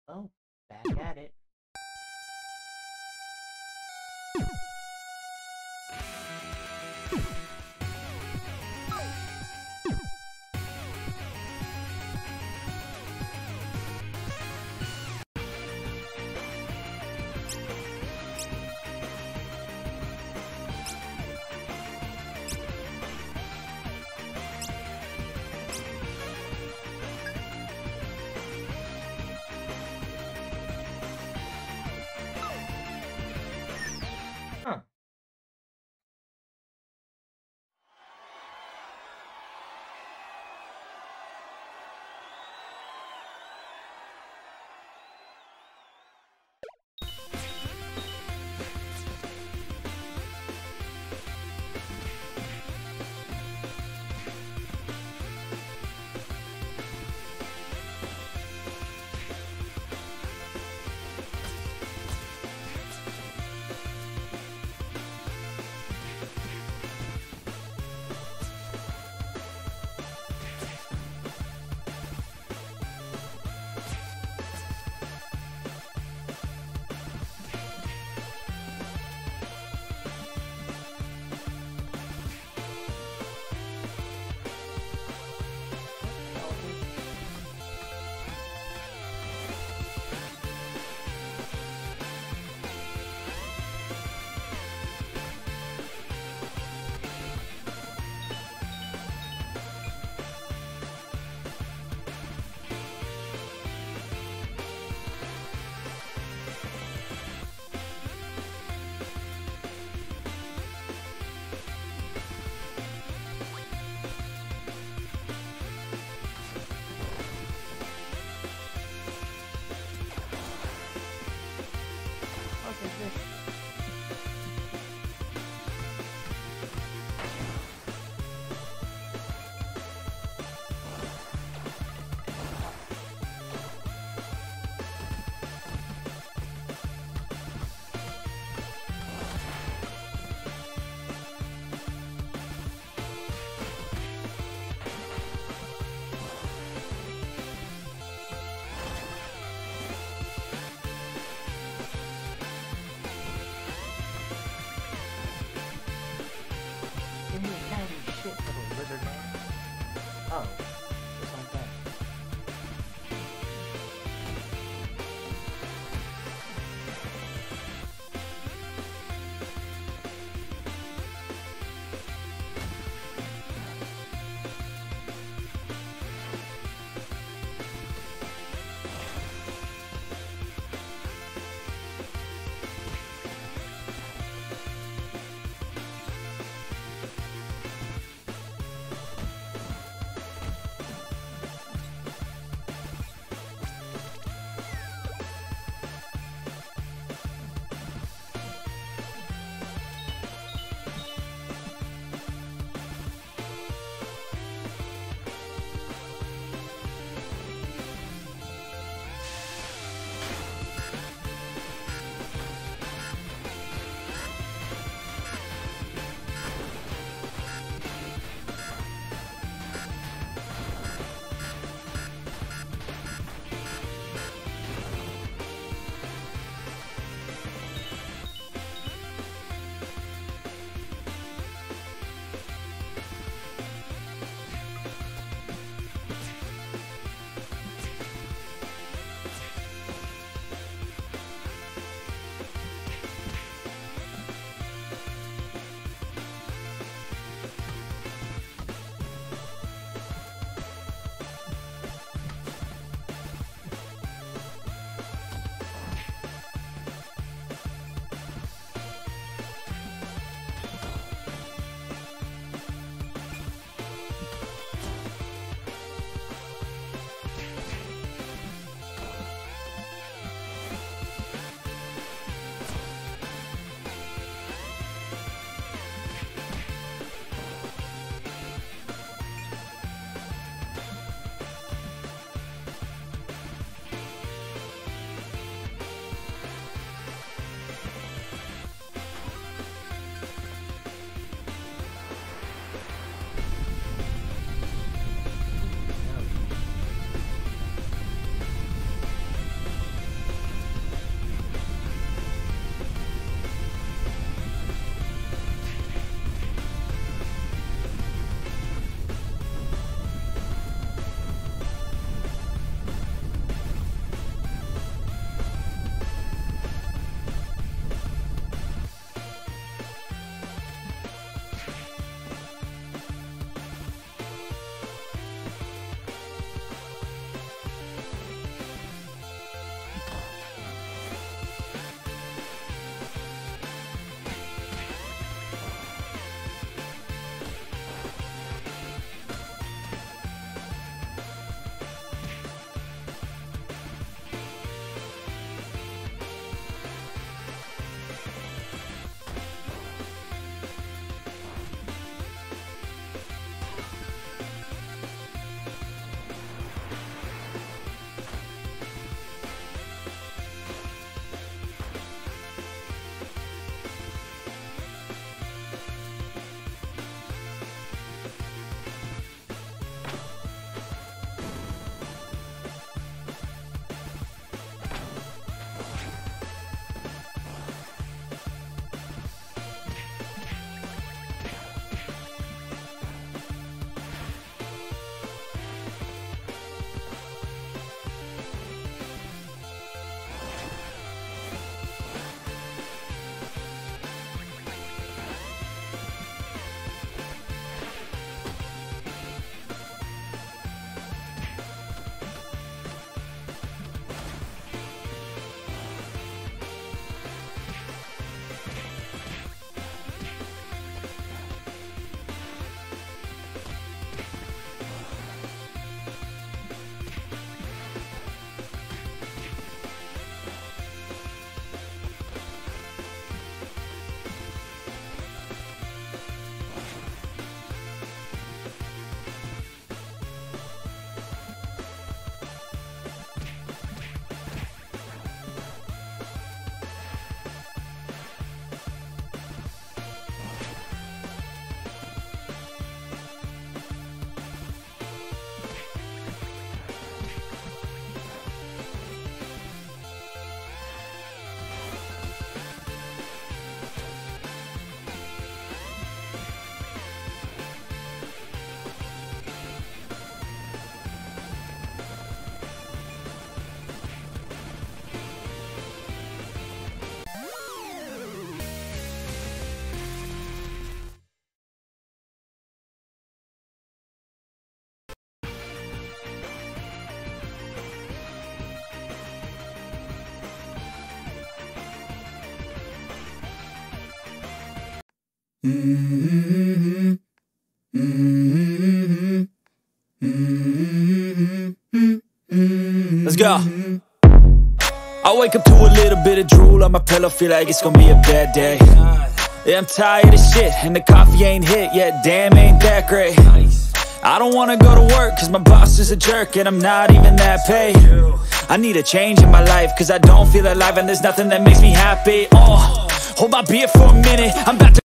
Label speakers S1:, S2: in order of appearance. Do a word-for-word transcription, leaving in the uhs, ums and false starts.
S1: Oh, back at it. Mm-hmm. Mm-hmm. Mm-hmm. Let's go. I wake up to a little bit of drool on my pillow, feel like it's gonna be a bad day. Yeah, I'm tired of shit, and the coffee ain't hit yet, damn, ain't that great. I don't wanna go to work, cause my boss is a jerk, and I'm not even that paid. I need a change in my life, cause I don't feel alive, and there's nothing that makes me happy. Oh, hold my beer for a minute, I'm about to